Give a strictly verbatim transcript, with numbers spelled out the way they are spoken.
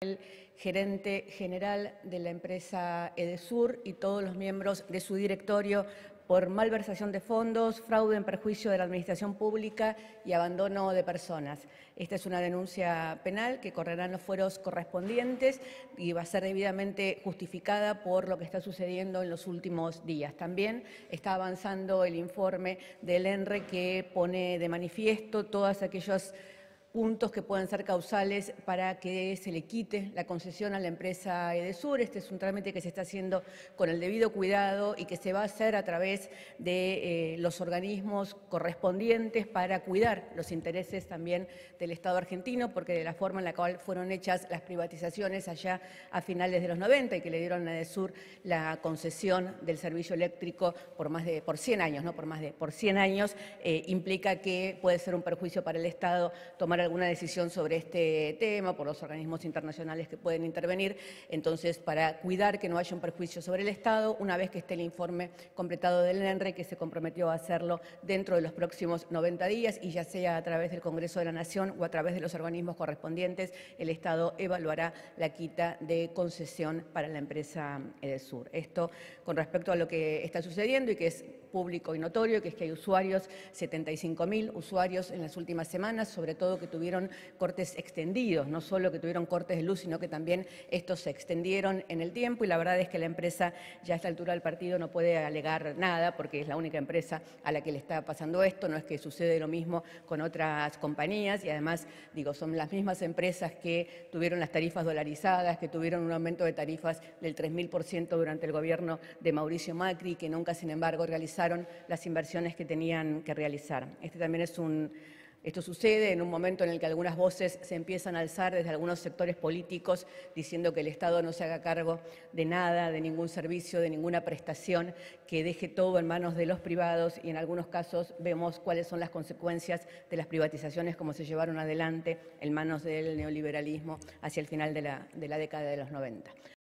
el gerente general de la empresa Edesur y todos los miembros de su directorio por malversación de fondos, fraude en perjuicio de la administración pública y abandono de personas. Esta es una denuncia penal que correrá en los fueros correspondientes y va a ser debidamente justificada por lo que está sucediendo en los últimos días. También está avanzando el informe del ENRE que pone de manifiesto todas aquellas puntos que puedan ser causales para que se le quite la concesión a la empresa Edesur. Este es un trámite que se está haciendo con el debido cuidado y que se va a hacer a través de eh, los organismos correspondientes para cuidar los intereses también del Estado argentino, porque de la forma en la cual fueron hechas las privatizaciones allá a finales de los noventa y que le dieron a Edesur la concesión del servicio eléctrico por más de por cien años, no por más de por cien años, eh, implica que puede ser un perjuicio para el Estado tomar alguna decisión sobre este tema por los organismos internacionales que pueden intervenir. Entonces, para cuidar que no haya un perjuicio sobre el Estado, una vez que esté el informe completado del ENRE, que se comprometió a hacerlo dentro de los próximos noventa días, y ya sea a través del Congreso de la Nación o a través de los organismos correspondientes, el Estado evaluará la quita de concesión para la empresa Edesur. Esto con respecto a lo que está sucediendo y que es público y notorio, que es que hay usuarios, setenta y cinco mil usuarios en las últimas semanas, sobre todo que tuvieron cortes extendidos, no solo que tuvieron cortes de luz, sino que también estos se extendieron en el tiempo, y la verdad es que la empresa ya a esta altura del partido no puede alegar nada porque es la única empresa a la que le está pasando esto. No es que sucede lo mismo con otras compañías, y además, digo, son las mismas empresas que tuvieron las tarifas dolarizadas, que tuvieron un aumento de tarifas del tres mil por ciento durante el gobierno de Mauricio Macri, que nunca, sin embargo, realizaron las inversiones que tenían que realizar. Este también es un Esto sucede en un momento en el que algunas voces se empiezan a alzar desde algunos sectores políticos diciendo que el Estado no se haga cargo de nada, de ningún servicio, de ninguna prestación, que deje todo en manos de los privados, y en algunos casos vemos cuáles son las consecuencias de las privatizaciones, como se llevaron adelante en manos del neoliberalismo hacia el final de la, de la década de los noventa.